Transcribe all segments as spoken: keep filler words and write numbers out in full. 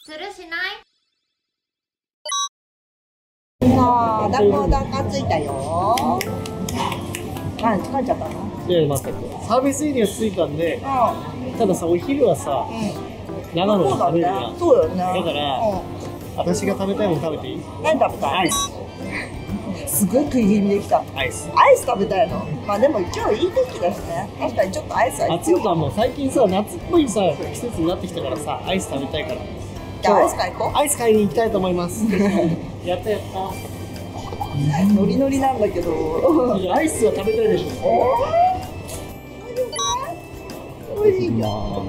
するしない？ さあ、だこだかついたよ。あ、疲れちゃったの？ いや、待って、サービスエリア着いたんで、たださ、お昼はさ、長野で食べるやん。 そうよね。 だから、私が食べたいもの食べていい？ 何食べたい？ アイス。 すごい食い気味できた。 アイス。 アイス食べたいの？まあでも今日いい天気だしね。確かにちょっとアイスは必要。 暑いかもう最近さ、夏っぽいさ、季節になってきたからさ、アイス食べたいから。 じゃあアイス買い行こう。 アイス買いに行きたいと思います。やったやった。 ノリノリなんだけど。 いや、アイスは食べたいでしょ。 おいしいよ。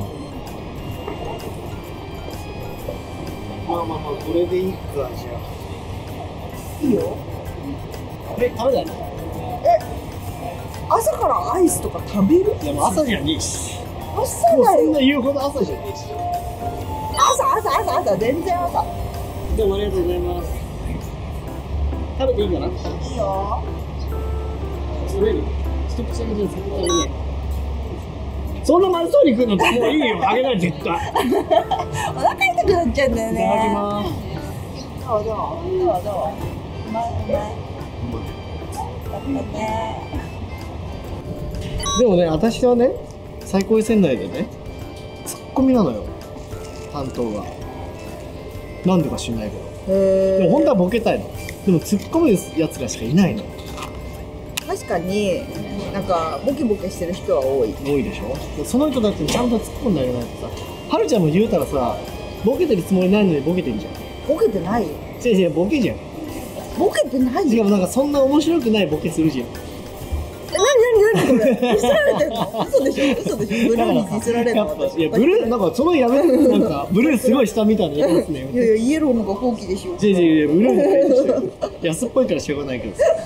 まあまあまあ、これでいいか、じゃあ。 いいよ。 え、食べないの？ え、朝からアイスとか食べる？ いや、もう朝じゃねえし。 朝だよ。 もうそんな言うほど朝じゃねえし。 朝朝朝朝全然朝。 どうもありがとうございます。食べていいかな？いいいよ。 それ一口だけじゃ絶対あげない。そんなまずそうに食うのもういいよ。あげない絶対。 お腹痛くなっちゃうんだよね。 いただきます。 どうどうどうどう。うまいうまい。だったね。 でもね、私はね、最高位仙台でね、ツッコミなのよ。担当が。なんでか知んないけど。 へでも本当はボケたいの。でも突っ込むやつらしかいないの。 確かになんかボケボケしてる人は多い。 多いでしょ。その人だってちゃんと突っ込んであげないとさ、はるちゃんも言うたらさ、ボケてるつもりないのにボケてんじゃん。 ボケてないよ。 違う違う、ボケじゃん。 ボケてないよ。 しかもなんかそんな面白くないボケするじゃん。 え、なになになにこれ。ディスられてんの？嘘でしょ嘘でしょ。ブルーにディスられるの私。 いや、ブルー、なんかそのやめて、なんかブルーすごい下みたいなやつね。 いやいや、イエローのが放棄でしょ。 違う違う違う、ブルーに変えてしてる。安っぽいからしょうがないけどさ。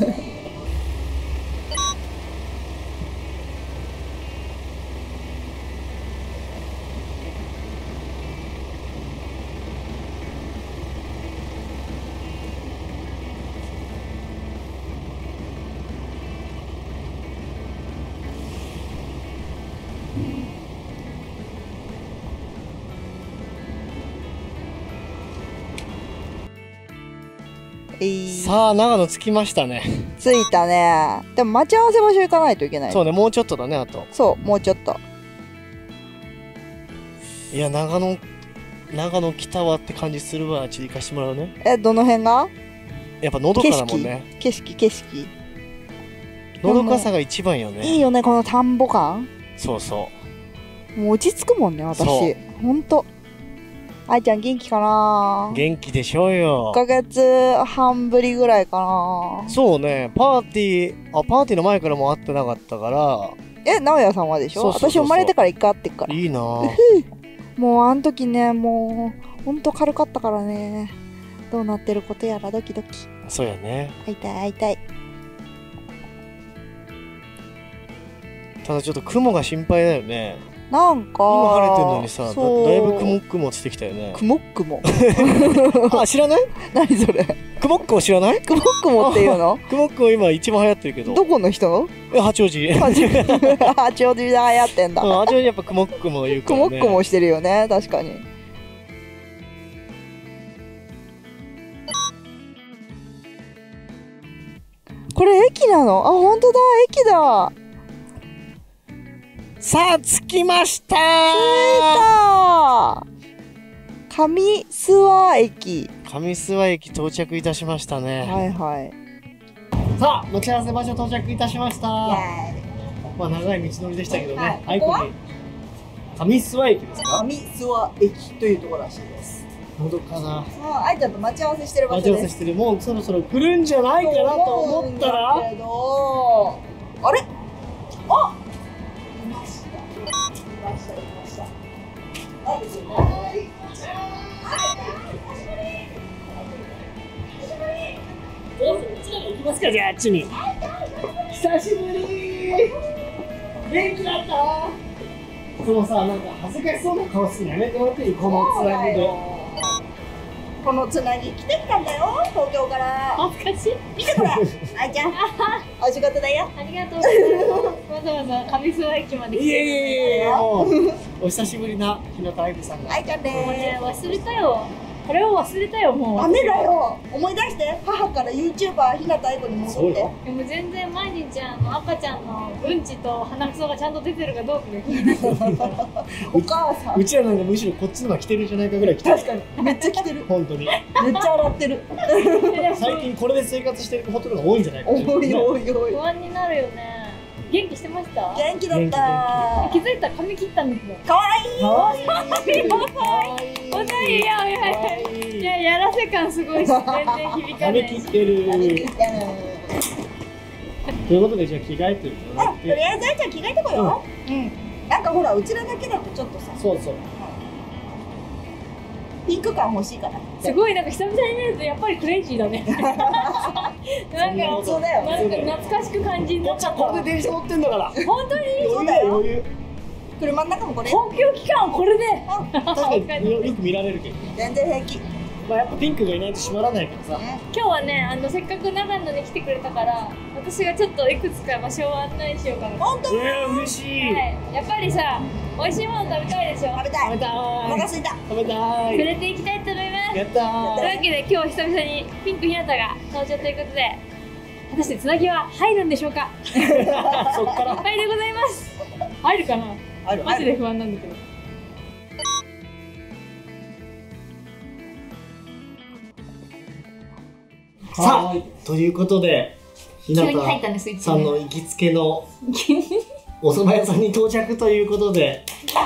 えー、 さあ、長野着きましたね。 着いたね。でも待ち合わせ場所行かないといけない。 そうね、もうちょっとだね、あと。 そう、もうちょっと。 いや、長野、長野来たわって感じするわ。あっち行かしてもらうね。 え、どの辺が？ やっぱのどかだもんね。 景色、景色。 のどかさが一番よね。 いいよね、この田んぼ感。 そうそもう落ち着くもんね、私。 そうほんと。愛ちゃん元気かな？ 元気でしょうよ。 いっかげつはんぶりぐらいかな。 そうね、パーティー、あ、パーティーの前からも会ってなかったから。 え、直哉さんはでしょ？ そうそうそうそう、 私生まれてからいっかい会ってっから。 いいなぁ。 もうあの時ね、もうほんと軽かったからね。どうなってることやらドキドキ。 そうやね。 会いたい会いたい。 ただちょっと雲が心配だよね。 なんか今晴れてるのにさ、だそうだいぶ雲雲してきたよね。 くもっくも。 あ、知らない？ 何それ？ 雲雲知らない？ くもっくもっていうの？ 雲雲今一番流行ってるけど。 どこの人？ え、八王子。 八王子八王子で流行ってんだ。 うん、八王子やっぱ雲雲言うかくらね。 もっくもしてるよね、確かに。これ駅なの？あ、本当だ、駅だ。 さあ着きましたー。 着いた。上諏訪駅。 上諏訪駅到着いたしましたね。 はいはい。 さあ待ち合わせ場所到着いたしました。まあ長い道のりでしたけどね。 はい、ここは上諏訪駅ですか？ 上諏訪駅というところらしいです。 のどかな。 もう愛ちゃんと待ち合わせしてる場所です。 待ち合わせしてる。もうそろそろ来るんじゃないかなと思ったら。 けどあれ？あ、いました。いましたいました。はいですよね。 どうぞ、うちらが行きますか、じゃあ、あっちに。久しぶり。元気だった？そのさ、なんか恥ずかしそうな顔するのやめてもらっていい？このつらい目で。 このつなぎ着てきたんだよ、東京から。 恥ずかしい。 見てこれ、あいちゃん。お仕事だよ。 ありがとうございます。わざわざ上諏訪駅まで来て。 いえいえいえ、もうお久しぶりな日向愛理さんが。 あいちゃんでこれーす。 忘れたよ。これを忘れたよ、もう。 ダメだよ。思い出して、母から ユーチューバー 日向愛子に戻って。 でも全然毎日あの赤ちゃんのうんちと鼻くそがちゃんと出てるかどうかが気になってるから。 お母さん。 うちらなんかむしろこっちのが来てるんじゃないかぐらい来てる。 確かに、めっちゃ来てる。 本当に。 めっちゃ洗ってる。 最近これで生活してることが多いんじゃないかな。 おいおいおい。 不安になるよね。元気してました？ 元気だった。 気づいたら髪切ったんですよ。 可愛い。 かわいい。 おさいやいやいややらせ感すごいし全然響かない。 髪切ってる。ということでじゃあ着替えてるのあ、とりあえずあいちゃん着替えてこよう。うん。なんかほらうちらだけだとちょっとさ。 そうそう。 ピンク感欲しいから。 すごいなんか久々に見るとやっぱりクレイジーだね。なんかそうだよ。 なんか懐かしく感じる。 こっちはこれで電車乗ってんだから。 本当にそうだよ。 余裕。 車の中もこれ。 公共機関これで。 確かによく見られるけど。 全然平気。 まあやっぱピンクがいないと閉まらないからさ。 今日はねあのせっかく長野に来てくれたから私がちょっといくつか場所を案内しようかな。 本当？ えー嬉しい。 はい。やっぱりさ美味しいもの食べたいでしょ。 食べたい。 食べたおい。 腹すいた。 食べたい。 連れて行きたいと思います。 やったー。 というわけで今日は久々にピンクひなたが登場ということで果たしてつなぎは入るんでしょうか。 そっから。 はいでございます。入るかな。 ある。 マジで不安なんだけど。 さあということで日向急に入ったねスイッチねさんの行きつけのお蕎麦屋さんに到着ということで、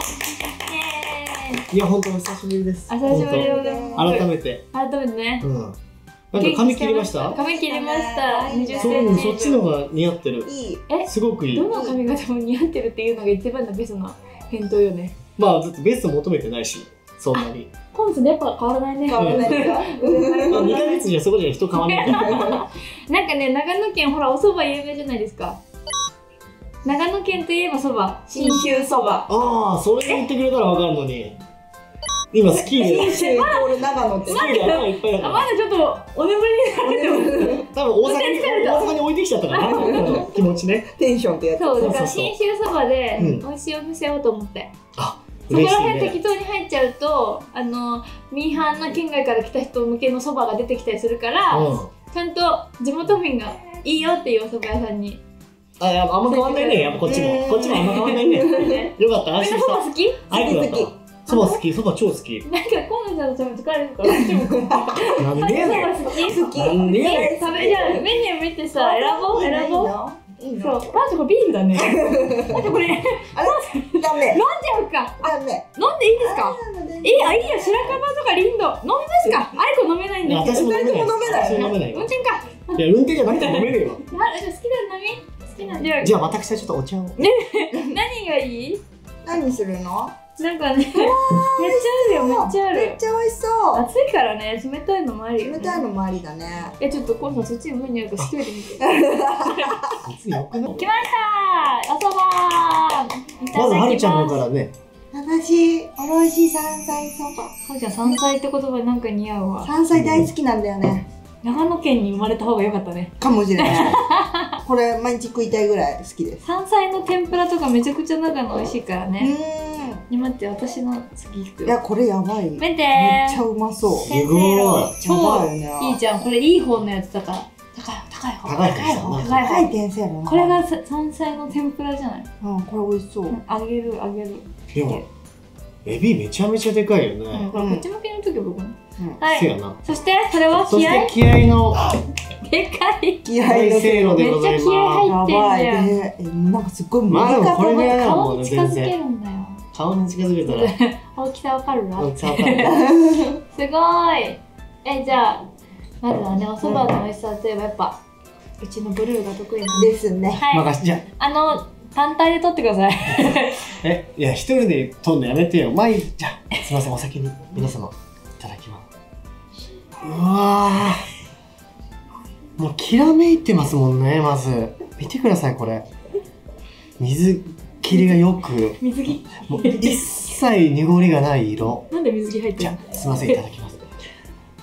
いや本当お久しぶりです。 お久しぶりでございます。 改めて。 改めてね。 うん。なんか髪切りました？ 髪切りました。にじゅっそセンチ。 う、そっちのが似合ってる。 いい。 え、 すごくいい。 どの髪型も似合ってるっていうのが一番のベストな返答よね。 まあだってベスト求めてないし、そんなに。 コンスやっぱ変わらないね。 変わらないか。 にかげつじゃそこじゃ人変わんないから。 なんかね、長野県ほらお蕎麦有名じゃないですか。長野県といえば蕎麦、信州蕎麦。 ああ、それ言ってくれたらわかるのに。今スキーで。 信州イコール長野ってスキーで頭いっぱいだかあ、 ら。 まだちょっとお眠りになってます。 多分大阪に大阪に置いてきちゃったからな。気持ちね。 テンションってやつ。 そう、だから信州蕎麦でうん美味しいお店をと思って。 あ、 そこら嬉しいね。 辺適当に入っちゃうと、あのミーハーな県外から来た人向けの蕎麦が出てきたりするから、 うん。 ちゃんと地元民がいいよっていうお蕎麦屋さんに。 あ、やっぱあんま変わんないね。やっぱこっちもこっちもあんま変わんないね。よかった、安心した。 蕎麦好き？ アイクだった。そば好き、そば超好き。 なんか河野さんのために疲れるからこっちもなんでやねん。 好き好きなんでやねん。 食べじゃあメニュー見てさ選ぼう選ぼう。 いいの。 そう、ランチこれビールだね。だってこれ飲んあれダメ。 じゃうか。 ダメ。 飲んでいいですか？いいやいいや白樺とかリンド飲みますか？アイコ飲めないんですよ。 私も飲めない。 二人とも飲めない私も飲めないよ。 運転か。 いや、運転じゃなくて飲めるよ。 あ、じゃあ好きな飲み？好きなじゃあじゃあ私はちょっとお茶を。 何がいい？ 何するの？ なんかね、めっちゃあるよめっちゃある。 めっちゃ美味しそう。 暑いからね、冷たいのもあるよね。 冷たいのもありだね。 え、ちょっと今度そっちに無理にあるから一人で見て。 別によくない。 来ましたおそばいたまずはだきるちゃんのます。 からね。 私、おろし山菜そば。 はるちゃん山菜って言葉なんか似合うわ。 山菜大好きなんだよね。 長野県に生まれた方が良かったね。 かもしれない。これ毎日食いたいぐらい好きです。 山菜の天ぷらとかめちゃくちゃ長野美味しいからうね。 ーん。 今って私の次行くいや、 よ。 これやばい。めっ見てちゃうまそう。 すごい。 やば超いよね。 いいじゃん。これいい方のやつだから。高い高い方。 高い方方。 高い高い方。 点数やろな。 これがさ山菜の天ぷらじゃない？ うん、これ美味しそう。 あげるあげる。 でも、エビめちゃめちゃでかいようん、 ね。 これこっち向きの時僕も。 うんはい。 せやな。 そしてそれはそし気合て気合のでかい。 気合大のせいろでめっちゃございま気合入ってんやばいじゃん。 で、えなんかすっごいまあでもこれぐらいならも顔うねに近づけ全然。 るんだよ。 顔に近づけたら、 大きさわかるな。 うん、伝わったね。 すごーい。え、じゃあまずはねお蕎麦の美味しさといえばやっぱうちのブルーが得意なんで。 ですね。 はい。 任し、じゃあの単体で取ってください。 え、いや、一人で撮るのやめてよ。まあいい。じゃあ、すみません、お先に。皆様、いただきます。うわー。もう、きらめいてますもんね、まず。見てください、これ。水切りがよく、 水着。 もう一切濁りがない色。 なんで水着入ってじゃるの？ あ、すみません、いただきます。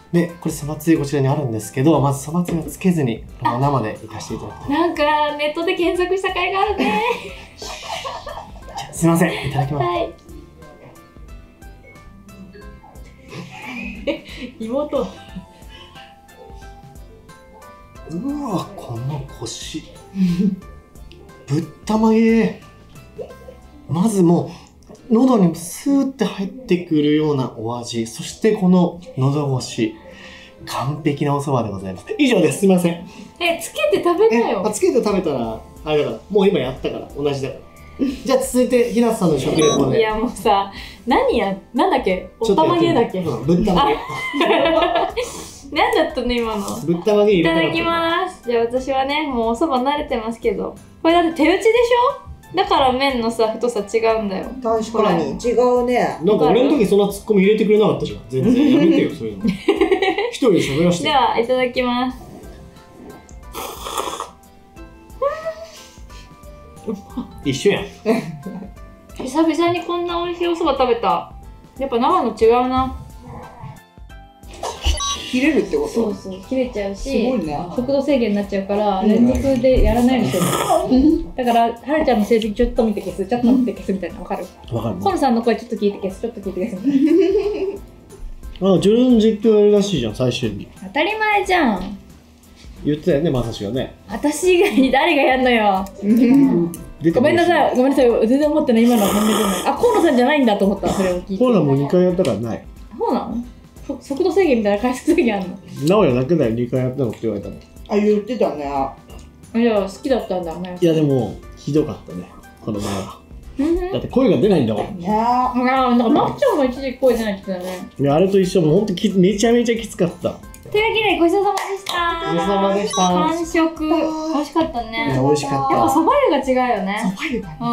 で、これそばつゆこちらにあるんですけど、まずそばつゆをつけずに、この生でいかせていただきたい。 なんかネットで検索した甲斐があるね。 すいません、いただきます。 はい。妹。 うわ、このコシ。ぶったまげ。まずもう、喉にスーって入ってくるようなお味。そしてこの喉越し。完璧なお蕎麦でございます。以上です。すいません。 え、つけて食べなよ。 あつけて食べたら、あれだから、もう今やったから、同じだから。じゃあ続いて、ひなさんの食レポで。 いやもうさ、何や、なんだっけ、おたまげだっけ。 うん、ぶったまげ。 なんだったの今の。 ぶったまげ入いれたただきます。じゃあ私はね、もうお蕎麦慣れてますけど、これだって手打ちでしょ。だから麺のさ、太さ違うんだよ。 確かに違うね。 なんか俺の時そんなツッコミ入れてくれなかったじゃん。全然やめてよ、そういうの。一人で喋らせて。 では、いただきます。 一緒やん。 久々にこんな美味しいお蕎麦食べた。やっぱ生の違うな。 切れるってこと？ そうそう、切れちゃうすし、 ごいね。 速度制限になっちゃうから連続でやらないようにしてる。だからはるちゃんの成績ちょっと見て消す、ちょっと見て消すみたいな、わかる？ わかる。 コンさんの声ちょっと聞いて消す、ちょっと聞いて消すみたいな。 あ、自分の実況やるらしいじゃん、最終日。 当たり前じゃん。 言ってたよね、まさしがね。 私以外に誰がやんのよ。ごめんなさい、ごめんなさい、全然思ってない、今のは本音じゃない。あ、河野さんじゃないんだと思った、それを聞いて。 コーナーもにかいやったからない。 そうなの？そ速度制限みたいな回数制限あるの？ なおやだけだよ、にかいやったのって言われたの。 あ、言ってたね。 いや、好きだったんだね。 いやでも、ひどかったね、この前は。 うん。 だって声が出ないんだもん。 ね。 ああ、なんかまっちゃんも一時声出ないって言ってたね。 いや、あれと一緒、もうほんときめちゃめちゃきつかった。 というわけでごちそうさまでした。 ごちそうさまでした。 完食。美味しかったいや、 ね。 美味しかっやっぱ蕎麦湯が違うよね。 そば湯がね。 うん。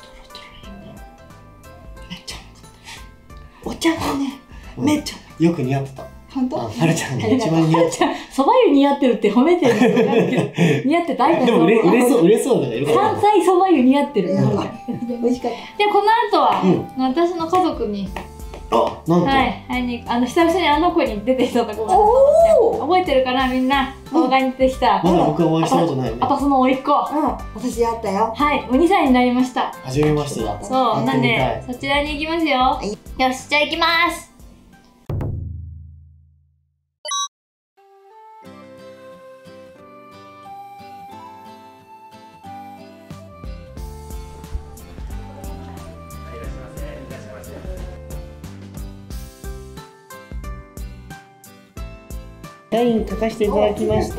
めっちゃお茶がね、めっちゃた。よく似合ってた。 本当？ はるちゃんが一番似合ってた。 蕎麦湯似合ってるって褒めてるの分かるけど、似合ってた。 でも売れ売れそう、売れそうだね。よかった関西蕎麦湯似合ってる。 うんはるちゃん美味しかっで、この後は、 うん私の家族に、 あ、なんと。 はい、会いに、あの、久々にあの子に出てきたところがお覚えてるかな、みんな。動画に出てきた。 まだ僕はお会いしたことないねあ。とその甥っ子。 た。うん、私やったよ。 はい、おにさいになりました。 はじめましてだ。 そう、なんで会ってみたい、 そちらに行きますよ。 いよし、じゃあ行きます。 サイン書かせていただきました。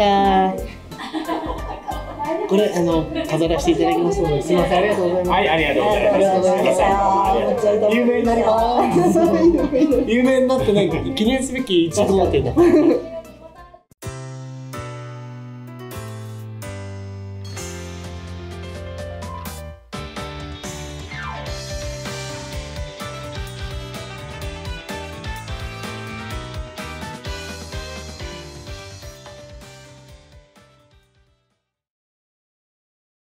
これあの飾らせていただきますので、すみません、ありがとうございます。はい、ありがとうございます。ありがとうございます。有名になります。有名になってなんか記念すべきいち号店だ。